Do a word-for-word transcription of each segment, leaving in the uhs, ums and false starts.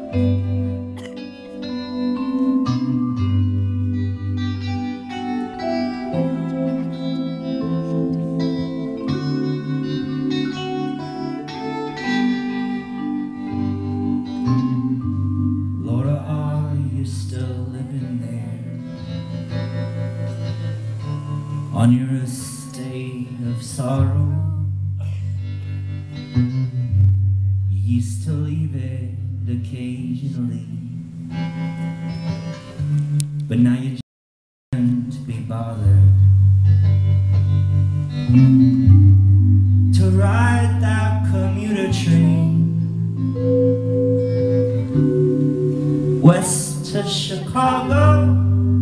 On your estate of sorrow, you used to leave it occasionally, but now you just can't be bothered to ride that commuter train west to Chicago,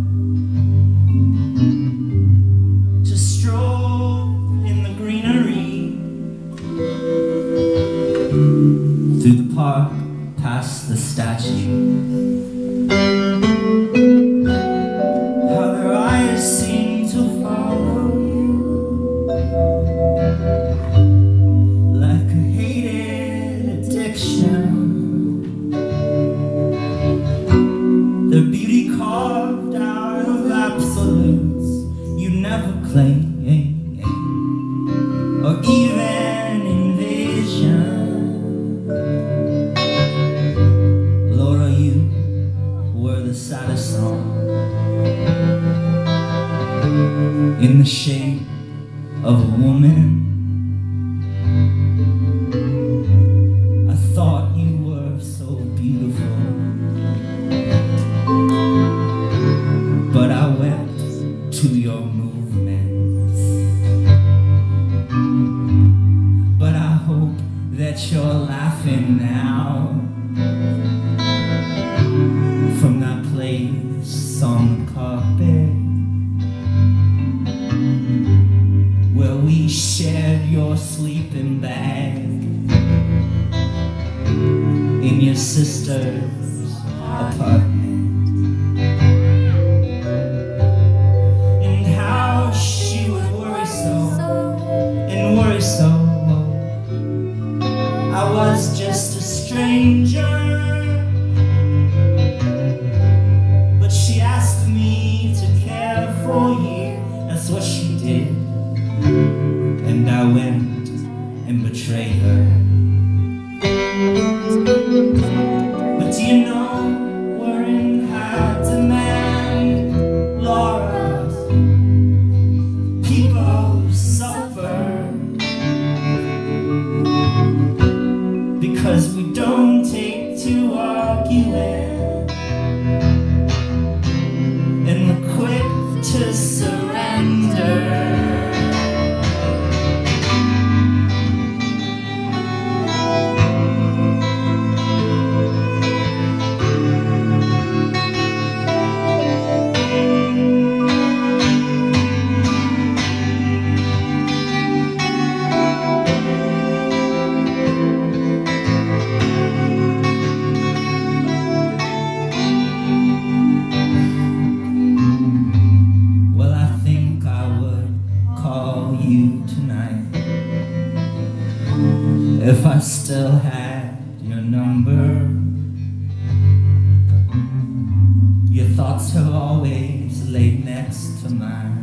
through the park, past the statue. How their eyes seem to follow you like a hated addiction. Their beauty carved out of absolutes you never claim, or even envision. The saddest song in the shape of a woman. I thought you were so beautiful, but I wept to your movements. But I hope that you're laughing now from that place on the carpet where we shared your sleeping bag in your sister's apartment, and how she would worry so and worry so. I was just a stranger, she asked me to care for you, that's what she did, and I went and betrayed her. But do you know we're in high demand, Laura? People suffer because we don't take to arguing, to surrender. If I still had your number, your thoughts have always laid next to mine.